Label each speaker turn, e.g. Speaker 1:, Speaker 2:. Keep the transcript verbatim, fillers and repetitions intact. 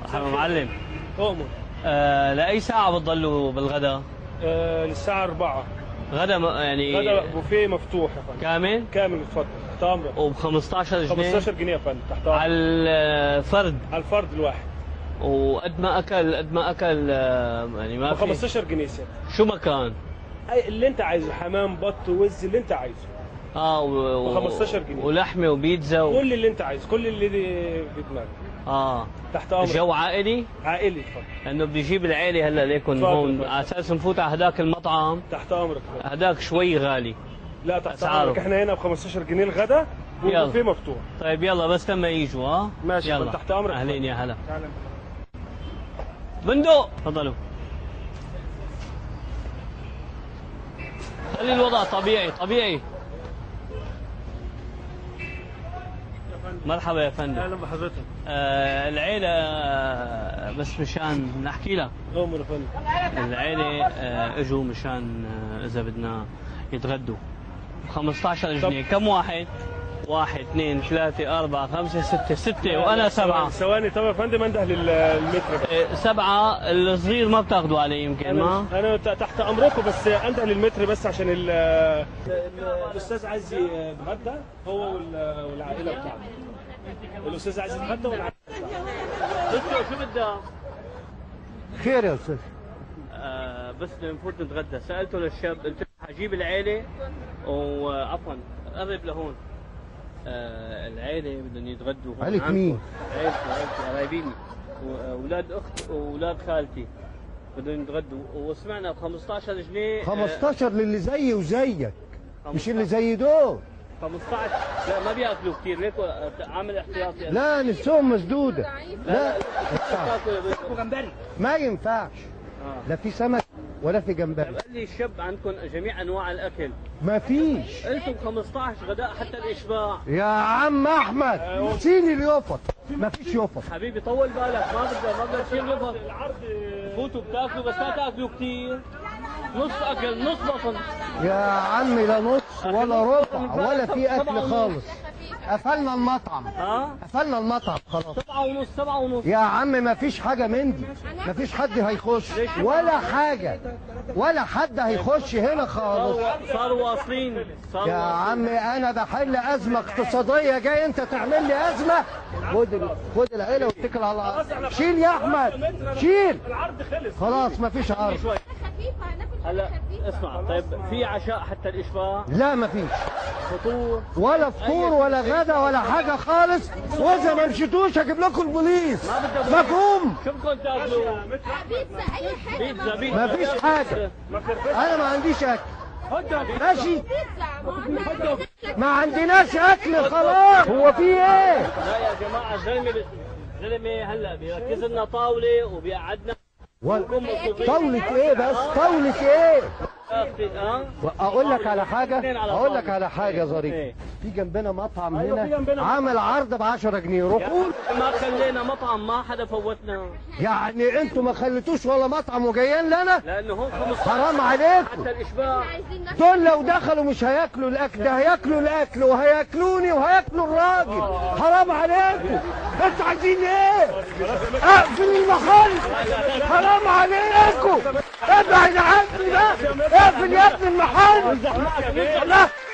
Speaker 1: مرحبا معلم.
Speaker 2: أؤمر.
Speaker 1: آه لأي ساعة بتضلوا بالغداء؟
Speaker 2: آه للساعة أربعة.
Speaker 1: غدا م... يعني
Speaker 2: غدا بوفيه مفتوح يا فندم.
Speaker 1: كامل؟
Speaker 2: كامل اتفضل تحت أمرك.
Speaker 1: وب خمسطعش جنيه؟
Speaker 2: خمستاشر جنيه يا فندم تحت أمرك.
Speaker 1: على الفرد؟
Speaker 2: على الفرد الواحد.
Speaker 1: وقد ما أكل قد ما أكل آه يعني ما
Speaker 2: ب
Speaker 1: في
Speaker 2: خمستاشر جنيه سنة.
Speaker 1: شو ما كان؟
Speaker 2: أي اللي أنت عايزه، حمام بط وز اللي أنت عايزه.
Speaker 1: اه و...
Speaker 2: ب خمستاشر جنيه.
Speaker 1: ولحمة وبيتزا و...
Speaker 2: كل اللي أنت عايزه، كل اللي في دماغك.
Speaker 1: اه
Speaker 2: تحت أمرك.
Speaker 1: جو عائلي؟
Speaker 2: عائلي اتفضل.
Speaker 1: لأنه بدي أجيب العيلة هلا ليكن هون على أساس نفوت على هداك المطعم.
Speaker 2: تحت أمرك.
Speaker 1: هداك شوي غالي.
Speaker 2: لا تحت
Speaker 1: أسعاره.
Speaker 2: أمرك، احنا هنا ب خمستاشر جنيه الغدا والبوفيه مفتوح.
Speaker 1: طيب يلا بس لما يجوا. ها
Speaker 2: ماشي
Speaker 1: يلا
Speaker 2: تحت أمرك.
Speaker 1: أهلين يا هلا.
Speaker 2: تعال.
Speaker 1: بندق تفضلوا. خلي الوضع طبيعي طبيعي. مرحبا يا فندم.
Speaker 2: اهلا بحضرتك.
Speaker 1: آه العيلة آه بس مشان نحكي لك.
Speaker 2: أؤمر يا فندم.
Speaker 1: العيلة آه اجوا مشان آه اذا بدنا يتغدوا. خمسطعش جنيه، كم واحد؟ واحد اثنين ثلاثة أربعة خمسة ستة، ستة وأنا سبعة.
Speaker 2: ثواني طب يا فندم انده للمتر.
Speaker 1: آه سبعة، الصغير ما بتاخذوا عليه يمكن ما؟
Speaker 2: أنا تحت أمركم بس انده للمتر بس عشان ال الأستاذ عايز يتغدى هو والعائلة بتاعته. الأستاذ عايز يتغدى والعائلة
Speaker 1: بتاعته. شو بدك؟
Speaker 3: خير يا استاذ.
Speaker 1: آه بس نفوت نتغدى، سالته للشاب قلت له حجيب العيله وعفوا قرب لهون. آه العيله بدهم يتغدوا هون.
Speaker 3: عليك مين؟
Speaker 1: عيلتي عيلتي قرايبيني واولاد اخت واولاد خالتي بدهم يتغدوا وسمعنا ب خمسطعش جنيه.
Speaker 3: خمستاشر للي زيي وزيك مش اللي زي دول.
Speaker 1: خمسطعش لا ما بياكلوا كثير ليك عامل احتياطي.
Speaker 3: لا نفسهم مسدوده. لا
Speaker 1: جمبري
Speaker 3: ما ينفعش. لا في سمك ولا في جمبري.
Speaker 1: قال لي الشاب عندكم جميع انواع الاكل.
Speaker 3: ما فيش.
Speaker 1: قلتم خمسطعش غداء حتى الاشباع.
Speaker 3: يا عم احمد شيل اليوفط. ما فيش يوفط
Speaker 1: حبيبي طول بالك ما بدنا ما بدنا نشيل يوفط. فوتوا بتاكلوا بس لا تاكلوا كثير. نص اكل نص بطن.
Speaker 3: يا عمي لا نص ولا ربع ولا في اكل خالص. قفلنا المطعم.
Speaker 1: ها؟
Speaker 3: قفلنا المطعم خلاص.
Speaker 1: سبعة ونص سبعة ونص.
Speaker 3: يا عم ما فيش حاجة من دي. ما فيش حد هيخش ولا حاجة ولا حد هيخش هنا خالص.
Speaker 1: صاروا واصلين.
Speaker 3: يا عمي أنا بحل أزمة اقتصادية جاي أنت تعمل لي أزمة. خد خد العيلة واتكل على الله. شيل يا أحمد شيل.
Speaker 2: العرض خلص.
Speaker 3: خلاص ما فيش عرض.
Speaker 1: هلا اسمع طيب في عشاء حتى الاشباع؟
Speaker 3: لا ما فيش.
Speaker 1: فطور؟
Speaker 3: ولا فطور ولا غدا ولا حاجة خالص. وإذا ما مشيتوش هجيب لكم البوليس.
Speaker 1: ما بدك
Speaker 3: مفهوم؟
Speaker 1: شو بدكم تاكلوا؟
Speaker 4: بيتزا اي حاجه.
Speaker 1: بيتزا بيتزا.
Speaker 3: ما فيش حاجة. أنا ما عنديش أكل. ماشي؟ ما عندناش أكل خلاص. هو في إيه؟
Speaker 1: لا يا جماعة الزلمة الزلمة هلا بيركز لنا طاولة وبيقعدنا.
Speaker 3: و... طاولة ايه بس؟ طاولة ايه؟
Speaker 1: اه
Speaker 3: اقول لك على حاجة اقول لك على حاجة ظريفة. في جنبنا مطعم هنا عامل عرض ب عشرة جنيه. روحوا
Speaker 1: ما خلينا مطعم ما حدا فوتنا.
Speaker 3: يعني انتوا ما خليتوش ولا مطعم وجايين لنا؟
Speaker 1: لانه هون خمسطعش
Speaker 3: حرام عليكم.
Speaker 1: حتى الاشباع.
Speaker 3: دول لو دخلوا مش هياكلوا الاكل ده هياكلوا الاكل وهياكلوني وهياكلوا الراجل. حرام عليكم. انتوا عايزين ايه؟ اقفل المحل. حرام عليكم. ابعد عني ده. اقفل يا ابن المحل. لا